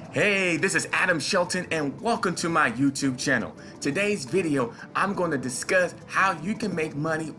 Hey, this is Adam Shelton and welcome to my YouTube channel. Today's video, I'm going to discuss how you can make money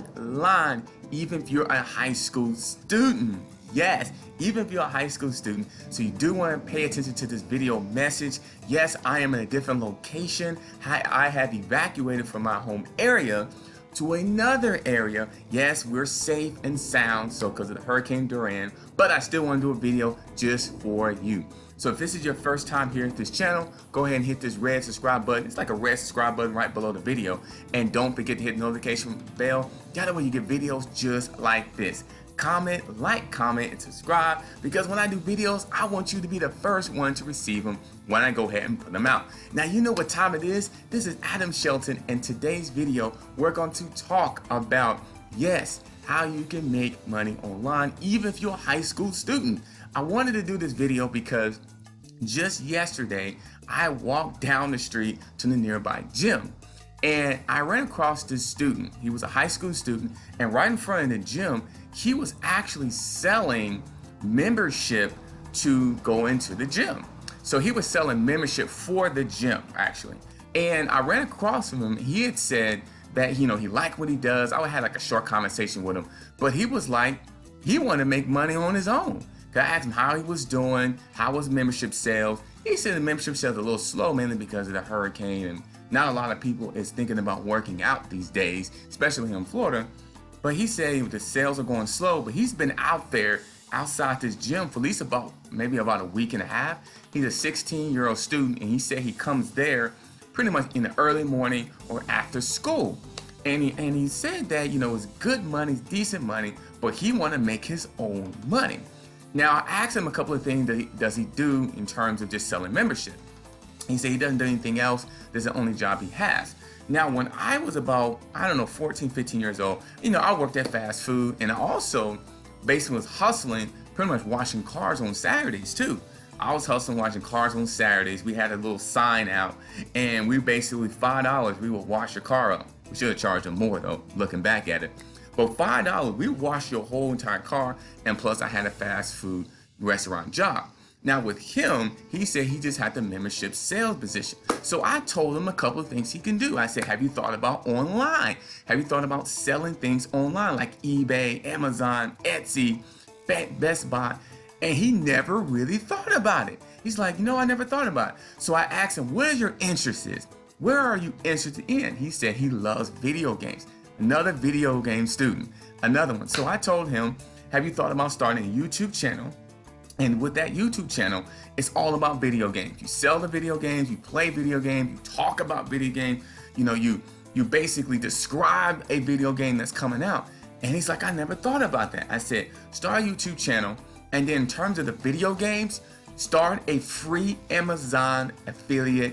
online even if you're a high school student. Yes, even if you're a high school student. So you do want to pay attention to this video message. Yes, I am in a different location. I have evacuated from my home area to another area. Yes, we're safe and sound, so because of the Hurricane Dorian, but I still want to do a video just for you. So if this is your first time here at this channel, go ahead and hit this red subscribe button. It's like a red subscribe button right below the video. And don't forget to hit the notification bell. That way you get videos just like this. Comment, comment, and subscribe, because when I do videos, I want you to be the first one to receive them when I go ahead and put them out. Now you know what time it is. This is Adam Shelton, and today's video, we're going to talk about, yes, how you can make money online, even if you're a high school student. I wanted to do this video because just yesterday, I walked down the street to the nearby gym. And I ran across this student. He was a high school student, and right in front of the gym, he was actually selling membership to go into the gym. So he was selling membership for the gym, actually. And I ran across him. He had said that, you know, he liked what he does. I had like a short conversation with him, but he was like, he wanted to make money on his own. I asked him how he was doing, how was membership sales. He said the membership sales are a little slow, mainly because of the hurricane, and not a lot of people is thinking about working out these days, especially in Florida. But he said the sales are going slow, but he's been out there outside this gym for at least maybe about a week and a half. He's a 16-year-old student, and he said he comes there pretty much in the early morning or after school. And he said that, you know, it's good money, decent money, but he want to make his own money. Now, I asked him a couple of things that does he do in terms of just selling membership. He said he doesn't do anything else. This is the only job he has. Now, when I was about, 14, 15 years old, you know, I worked at fast food, and I also basically was hustling, pretty much washing cars on Saturdays too. I was hustling washing cars on Saturdays. We had a little sign out, and we basically $5, we would wash your car up. We should have charged him more though, looking back at it. But $5, we wash your whole entire car, and plus I had a fast food restaurant job. Now with him, he said he just had the membership sales position. So I told him a couple of things he can do. I said, have you thought about online? Have you thought about selling things online like eBay, Amazon, Etsy, Best Buy? And he never really thought about it. He's like, you know, I never thought about it. So I asked him, what is your interest is? Where are you interested in? He said he loves video games. Another video game student, another one. So I told him, have you thought about starting a YouTube channel? And with that YouTube channel, it's all about video games. You sell the video games, you play video games, you talk about video games, you know, you basically describe a video game that's coming out. And he's like, I never thought about that. I said, start a YouTube channel, and then in terms of the video games, start a free Amazon affiliate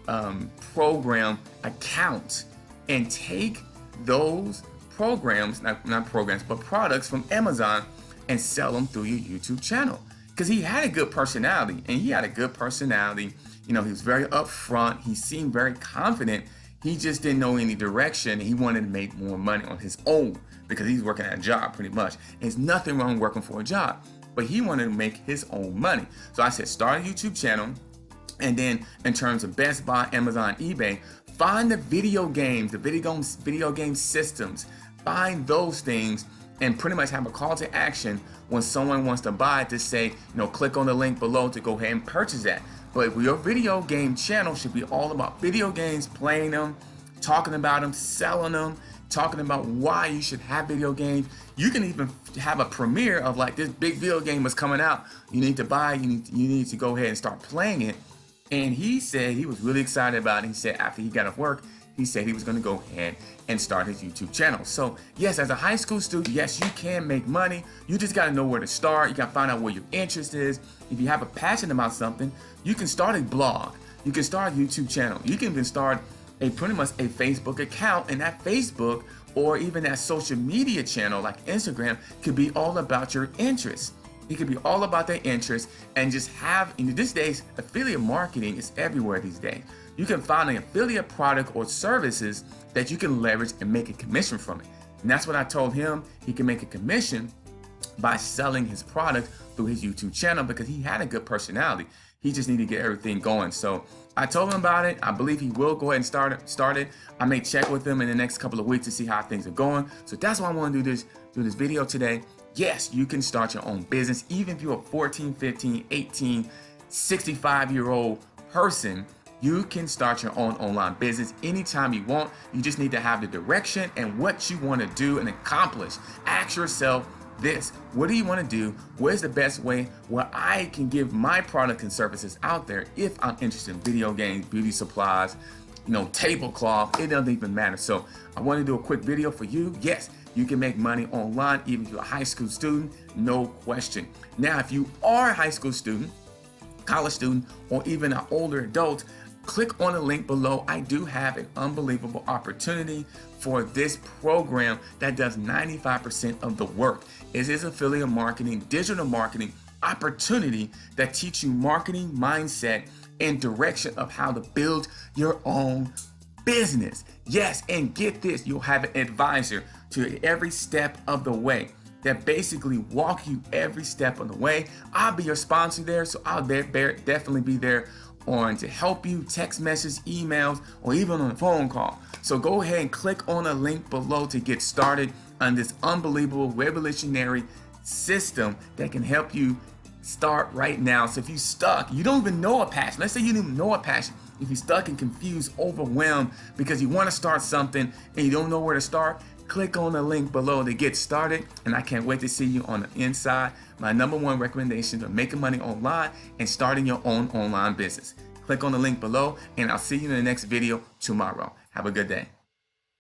program account, and take those programs, not programs, but products from Amazon, and sell them through your YouTube channel. Because he had a good personality, and he had a good personality. You know, he was very upfront. He seemed very confident. He just didn't know any direction. He wanted to make more money on his own because he's working at a job pretty much. There's nothing wrong working for a job, but he wanted to make his own money. So I said, start a YouTube channel. And then in terms of Best Buy, Amazon, eBay, find the video games, the video game systems, find those things, and pretty much have a call to action when someone wants to buy, to say, you know, click on the link below to go ahead and purchase that. But your video game channel should be all about video games, playing them, talking about them, selling them, talking about why you should have video games. You can even have a premiere of like, this big video game is coming out. You need to buy, you need to go ahead and start playing it. And he said he was really excited about it. He said after he got off work, he said he was going to go ahead and start his YouTube channel. So yes, as a high school student, yes, you can make money. You just got to know where to start. You got to find out where your interest is. If you have a passion about something, you can start a blog. You can start a YouTube channel. You can even start pretty much a Facebook account, and that Facebook or even that social media channel like Instagram could be all about your interests. It could be all about their interests, and just have, in these days, affiliate marketing is everywhere these days. You can find an affiliate product or services that you can leverage and make a commission from it. And that's what I told him. He can make a commission by selling his product through his YouTube channel because he had a good personality. He just needs to get everything going. So I told him about it. I believe he will go ahead and start it. I may check with him in the next couple of weeks to see how things are going. So that's why I want to do this video today. Yes, you can start your own business. Even if you're a 14, 15, 18, 65-year-old person, you can start your own online business anytime you want. You just need to have the direction and what you want to do and accomplish. Ask yourself this: what do you want to do? What is the best way where I can give my products and services out there? If I'm interested in video games, beauty supplies, tablecloth, it doesn't even matter. So I want to do a quick video for you. Yes, you can make money online even if you're a high school student, no question. Now, if you are a high school student, college student, or even an older adult, click on the link below. I do have an unbelievable opportunity for this program that does 95% of the work. It is affiliate marketing, digital marketing opportunity that teach you marketing mindset and direction of how to build your own business. Yes, and get this, you'll have an advisor to every step of the way that basically walk you every step of the way. I'll be your sponsor there, so I'll definitely be there to help you, text message, emails, or even on a phone call. So go ahead and click on the link below to get started on this unbelievable revolutionary system that can help you start right now. So if you're stuck, you don't even know a passion. Let's say you don't even know a passion. If you're stuck and confused, overwhelmed because you want to start something and you don't know where to start, click on the link below to get started. And I can't wait to see you on the inside. My #1 recommendation for making money online and starting your own online business. Click on the link below and I'll see you in the next video tomorrow. Have a good day.